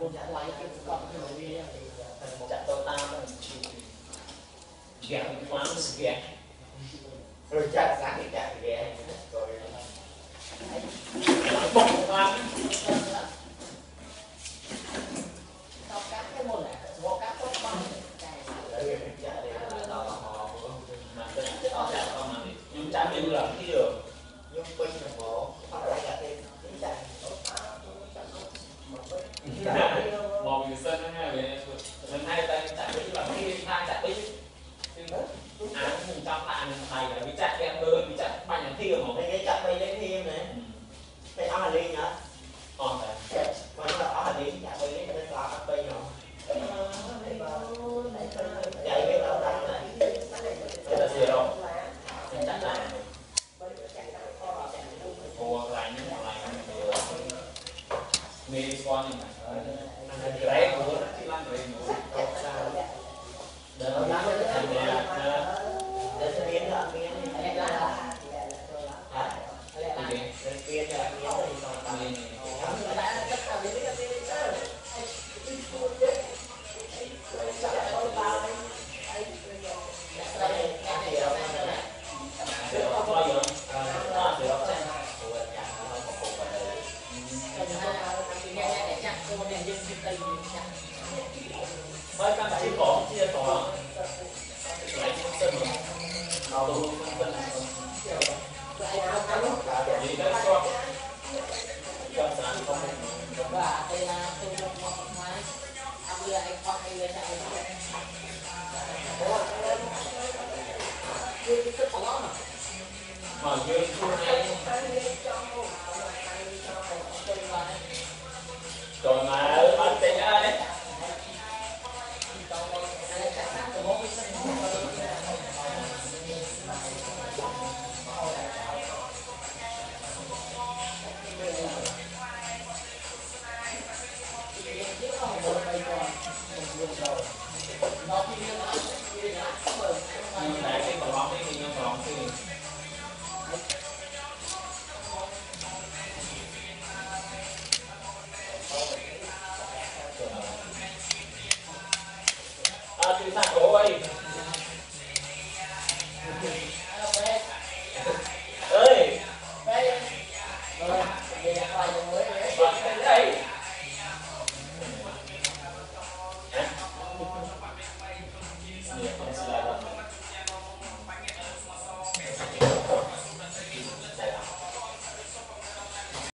chặt tôi tam ghé cái khoáng ghé rồi chặt sáng thì chặt ghé rồi bông khoáng nhưng chả biết là cái đường nhưng pin là bộ không phải là cái chặt một người dân ha mình hay tay chặt bí là cái thang chặt bí án mình trong bạn thầy là bị chặt em bơi bị chặt bao nhiêu thiêu một cái chặt bay lấy thêm này cái áo hành lý nhá còn phải mà nó là áo hành lý chặt bay lấy cái là cắt bay nhỏ chạy cái đâu đánh này cái là gì đâu chặt lại mua lại những món này mê con này cái đấy muốn chỉ làm rồi muốn để nó làm cái thành để sẽ biến ra biến biến ra với các bạn có chia có lấy sân đầu gì đấy cho trong sản không và đây là tôi một máy bây giờ anh con anh lên chạy mà dưới khu này rồi mà anh tính ai từ xa rồi ơi đây đây